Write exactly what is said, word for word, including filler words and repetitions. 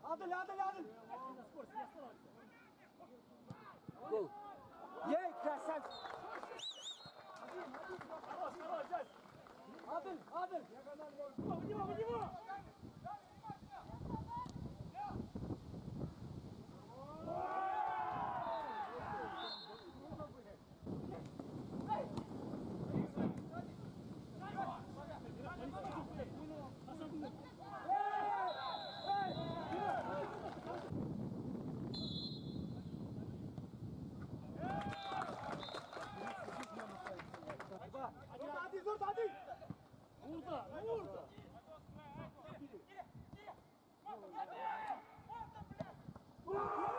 Adil, Adil, Adil. Gol. Ей, красавчик. Adil, Adil. В него, в него. Hadi dur hadi. Burada, burada. Orada,